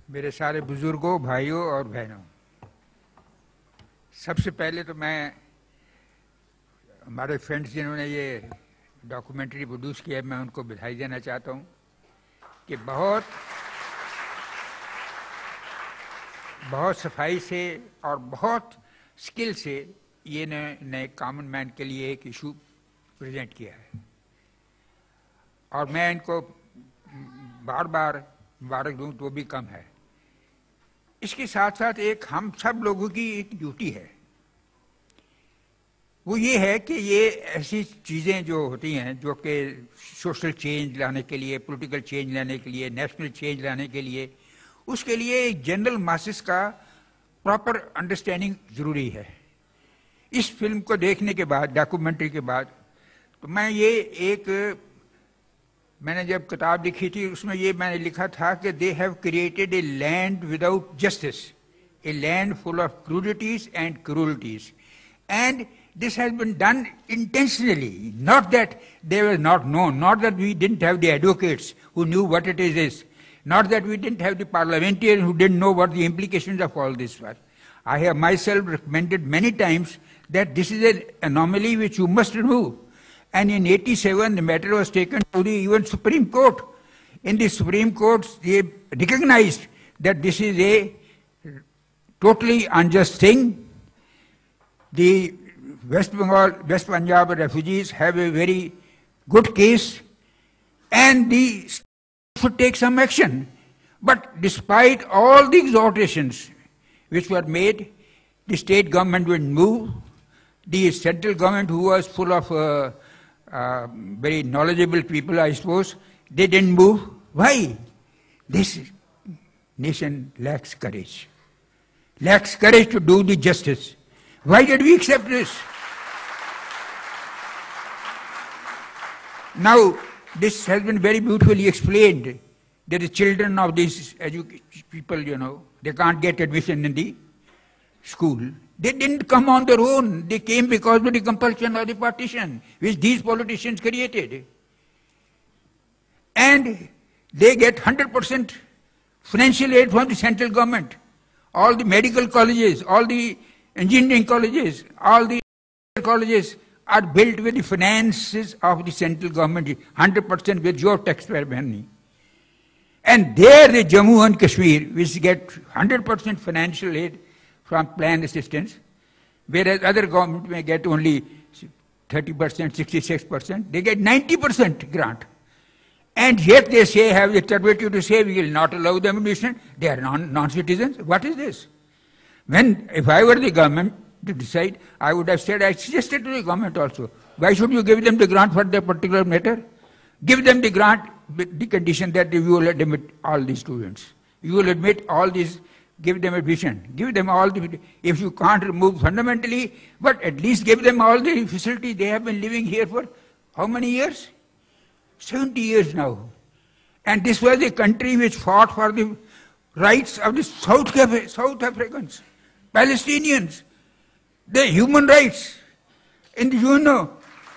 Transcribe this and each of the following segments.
मेरे सारे बुजुर्गों, भाइयों और बहनों, सबसे पहले तो मैं हमारे फ्रेंड्स जिन्होंने ये डॉक्यूमेंट्री प्रोड्यूस किया है, मैं उनको बधाई देना चाहता हूँ कि बहुत सफाई से और बहुत स्किल से ये नए कॉमन मैन के लिए एक इशू प्रेजेंट किया है और मैं इनको बार बार मुबारक दूँ तो भी कम है। इसके साथ साथ एक हम सब लोगों की एक ड्यूटी है, वो ये है कि ये ऐसी चीज़ें जो होती हैं जो कि सोशल चेंज लाने के लिए, पॉलिटिकल चेंज लाने के लिए, नेशनल चेंज लाने के लिए, उसके लिए एक जनरल मासेस का प्रॉपर अंडरस्टैंडिंग ज़रूरी है। इस फिल्म को देखने के बाद, डॉक्यूमेंट्री के बाद, तो मैंने जब किताब लिखी थी उसमें ये मैंने लिखा था कि they have created a land without justice, a land full of crudities and cruelties, and this has been done intentionally, not that they were not known, not that we didn't have the advocates who knew what it is, not that we didn't have the parliamentarians who didn't know what the implications of all this were. I have myself recommended many times that this is an anomaly which you must remove. And in 87, the matter was taken to the even Supreme Court. In the Supreme Court, they recognized that this is a totally unjust thing. The West Punjab refugees have a very good case, and the state should take some action. But despite all the exhortations which were made, the state government wouldn't move. The central government, who was full of very knowledgeable people, I suppose, they didn't move. Why? This nation lacks courage. Lacks courage to do the justice. Why did we accept this? Now, this has been very beautifully explained, that the children of these people, they can't get admission in the school. They didn't come on their own. They came because of the compulsion of the partition, which these politicians created. And they get 100% financial aid from the central government. All the medical colleges, all the engineering colleges, all the colleges are built with the finances of the central government, 100% with your taxpayer money. And there the Jammu and Kashmir, which get 100% financial aid from plan assistance, whereas other government may get only 30%, 66%, they get 90% grant. And yet they say, have the temerity to say, we will not allow them admission, they are non-citizens. What is this? If I were the government to decide, I would have said, I suggested to the government also, why should you give them the grant for that particular matter? Give them the grant with the condition that you will admit all these students. You will admit all these, give them admission. Give them all the, if you can't remove fundamentally, but at least give them all the facilities. They have been living here for how many years? 70 years now. And this was a country which fought for the rights of the South Africans, Palestinians, the human rights in the UNO.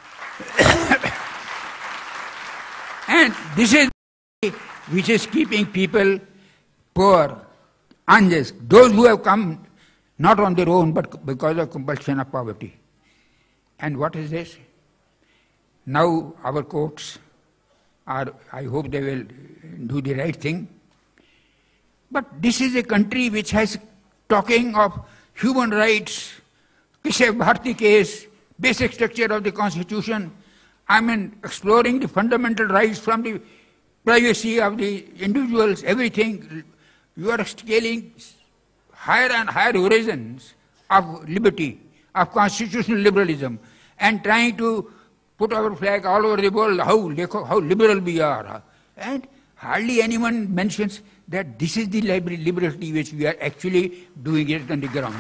And this is which is keeping people poor, unjust, those who have come not on their own but because of compulsion of poverty. And what is this? Now our courts are, I hope they will do the right thing. But this is a country which has talking of human rights, Keshav Bharti case, basic structure of the constitution, exploring the fundamental rights from the privacy of the individuals, everything. You are scaling higher and higher horizons of liberty, of constitutional liberalism, and trying to put our flag all over the world, how liberal we are. And hardly anyone mentions that this is the liberty which we are actually doing it on the ground.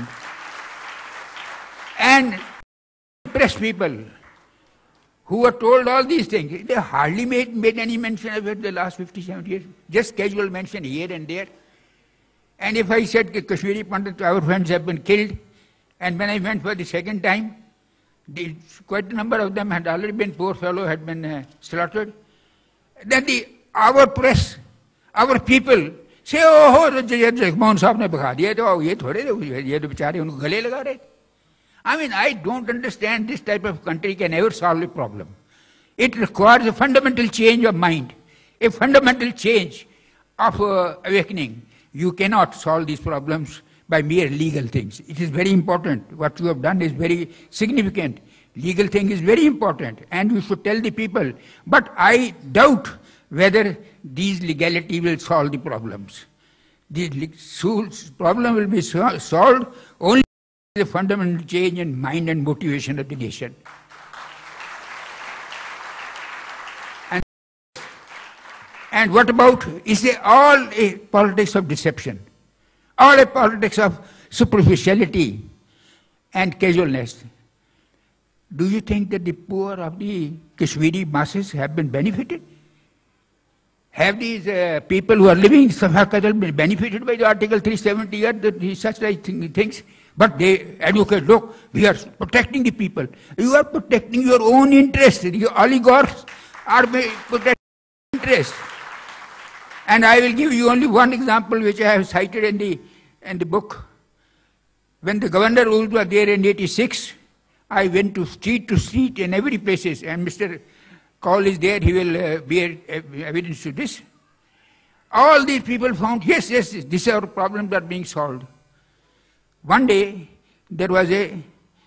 And press people who were told all these things, they hardly made any mention of it the last 50, 70 years, just casual mention here and there. And if I said Kashmiri Pandit, our friends have been killed, and when I went for the second time, quite a number of them had already been, poor fellow had been slaughtered, then our press, our people से ओहो जगमोहन साहब ने भगा दिया, तो ये थोड़े ये तो बेचारे उनको गले लगा रहे थे. I mean, I don't understand this type of country can ever solve a problem. It requires a fundamental change of mind, a fundamental change of awakening. You cannot solve these problems by mere legal things. It is very important. What you have done is very significant. Legal thing is very important, and you should tell the people. But I doubt whether these legality will solve the problems. The problem will be solved only with a fundamental change in mind and motivation of the nation. And what about, is it all a politics of deception? All a politics of superficiality and casualness? Do you think that the poor of the Kashmiri masses have been benefited? Have these people who are living in Safakadal been benefited by the Article 370 or such things? But they advocate, look, we are protecting the people. You are protecting your own interest. Your oligarchs are protecting interest. And I will give you only one example which I have cited in the book. When the governor rules were there in 86, I went to street in every places, and Mr. Kaul is there, he will bear evidence to this. All these people found, yes, these are problems that are being solved. One day, there was a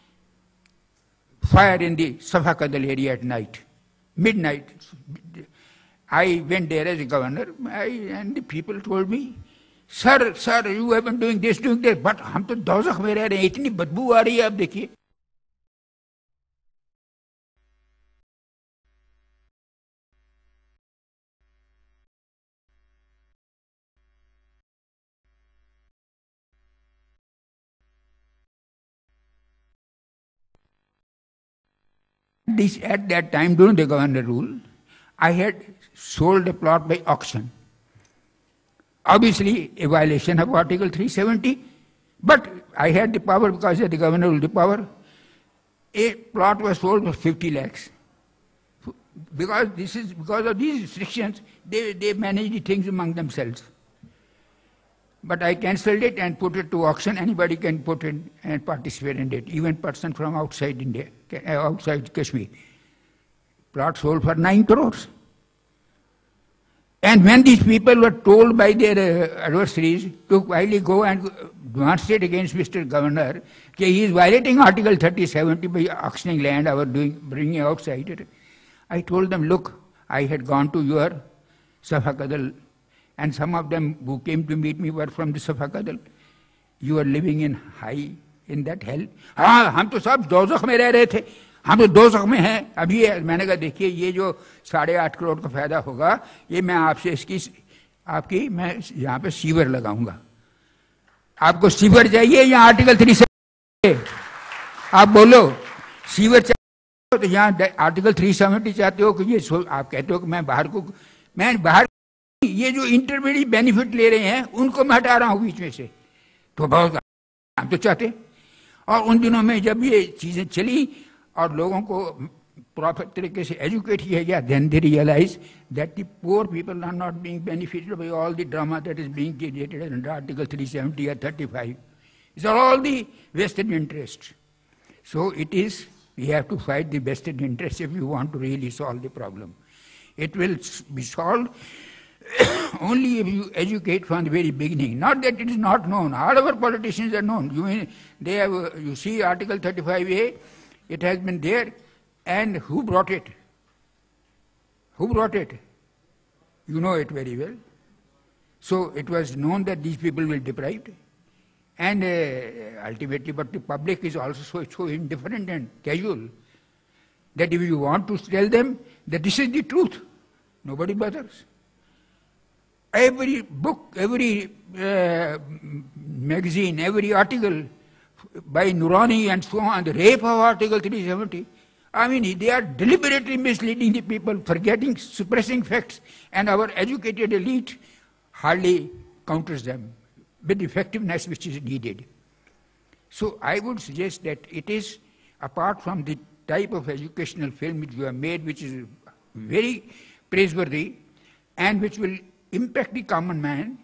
fire in the Safakadal area at night, midnight. I went there as a governor, and the people told me, sir, you have been doing this, but हम तो दोज़ख में रह रहे हैं, इतनी बदबू आ रही है, आप देखिए. At that time, during the governor rule, I had sold a plot by auction. Obviously, a violation of Article 370, but I had the power because the governor ruled the power. A plot was sold for 50 lakhs. Because of these restrictions, they manage the things among themselves. But I cancelled it and put it to auction. Anybody can put in and participate in it, even person from outside India, outside Kashmir. Plot sold for 9 crores. And when these people were told by their adversaries to quietly go and demonstrate against Mr. Governor that he is violating Article 3070 by auctioning land or bringing outside it, I told them, look, I had gone to your Safakadal, and some of them who came to meet me were from the Safakadal. You are living in that hell. हाँ, हम तो सब दोज़ख में रह रहे थे. हम तो दोज़ख में हैं. अभी मैंने कहा देखिए ये जो 8.5 करोड़ का फायदा होगा, ये मैं आपसे आपकी मैं यहाँ पे सीवर लगाऊंगा. आपको सीवर चाहिए या आर्टिकल 370? आप बोलो सीवर चाहिए तो यहाँ आर्टिकल 370 चाहते हो कि ये आप कहते हो कि मैं बाहर ये जो इंटरमीडिएट बेनिफिट ले रहे हैं उनको मैं हटा रहा हूँ बीच में से. तो बहुत हम तो चाहते. और उन दिनों में जब ये चीजें चली और लोगों को प्रॉपर तरीके से एजुकेट किया गया, then they realize that the poor people are not being benefited by all the drama that is being created under Article 370 or 35. These are all the vested interests. So we have to fight the vested interests if you want to really solve the problem. It will be solved only if you educate from the very beginning. Not that it is not known. All our politicians are known. You see Article 35A, it has been there. And who brought it? Who brought it? You know it very well. So it was known that these people will deprive. And ultimately, but the public is also so indifferent and casual that if you want to tell them that this is the truth, nobody bothers. Every book, every magazine, every article by Noorani and so on, the rape of Article 370, I mean, they are deliberately misleading the people, suppressing facts, and our educated elite hardly counters them with the effectiveness which is needed. So I would suggest that it is, apart from the type of educational film which you have made, which is very praiseworthy and which will impact the common man,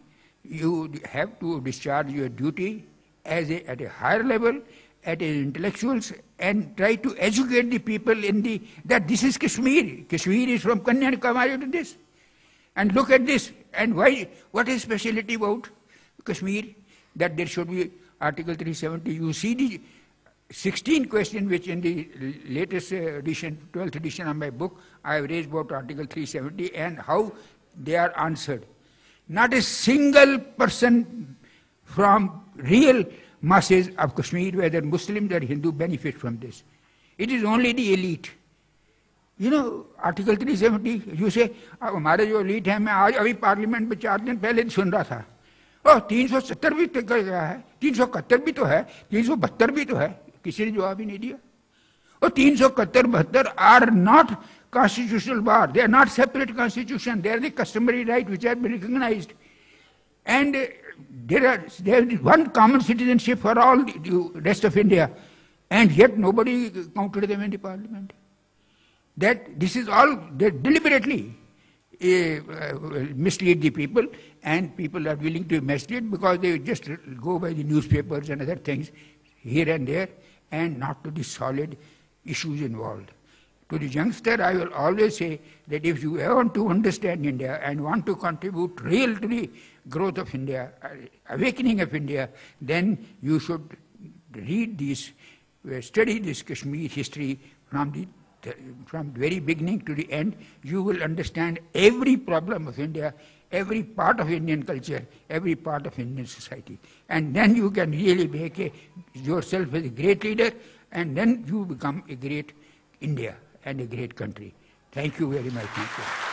you have to discharge your duty at a higher level, at intellectuals, and try to educate the people that this is Kashmir. Kashmir is from Kanyakumari to this. And look at this. And why? What is speciality about Kashmir? That there should be Article 370. You see the 16 questions which in the latest edition, 12th edition of my book, I have raised about Article 370 and how they are answered. Not a single person from real masses of Kashmir, whether Muslims or Hindu, benefit from this. It is only the elite. You know, Article 370, you say, हमारे जो elite हैं, मैं आज अभी parliament में 4 दिन पहले सुन रहा था, 370 भी तो गया है, 371 भी तो है, 372 भी तो है, किसी ने जवाब ही नहीं दिया. और 371-72 are not constitutional bar. They are not separate constitution. They are the customary right which have been recognized. And there is one common citizenship for all the rest of India. And yet nobody counted them in the parliament. That this is all, they deliberately mislead the people, and people are willing to mislead because they just go by the newspapers and other things here and there, and not to the solid issues involved. To the youngster, I will always say that if you want to understand India and want to contribute real to the growth of India, awakening of India, then you should read this, study this Kashmir history from the very beginning to the end. You will understand every problem of India, every part of Indian culture, every part of Indian society. And then you can really make yourself as a great leader, and then you become a great India and a great country. Thank you very much. Thank you.